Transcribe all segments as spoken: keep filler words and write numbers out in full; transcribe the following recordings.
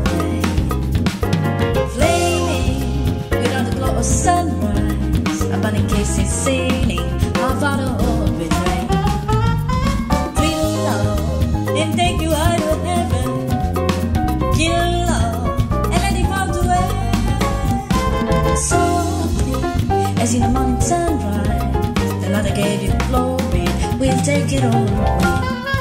day, flaming without the glow of sunrise. A burning case is sailing our father all betray. Feel love and take you out of heaven. Kill love and let it fall away. Softly as in the morning sunrise, the Lord that gave you glory will take it all away.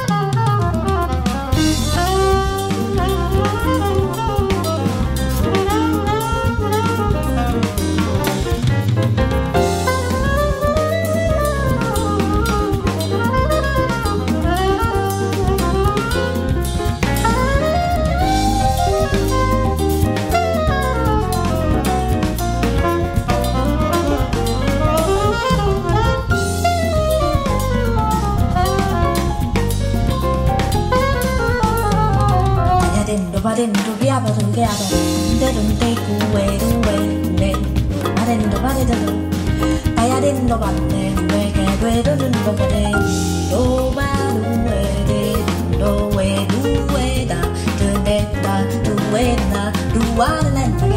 Badendo biaba do biaba, de don't take away the way. Badendo badendo, bayadendo bande, weke wedo do do bade, do badu we do we do we da, do de da do we da, do wa la.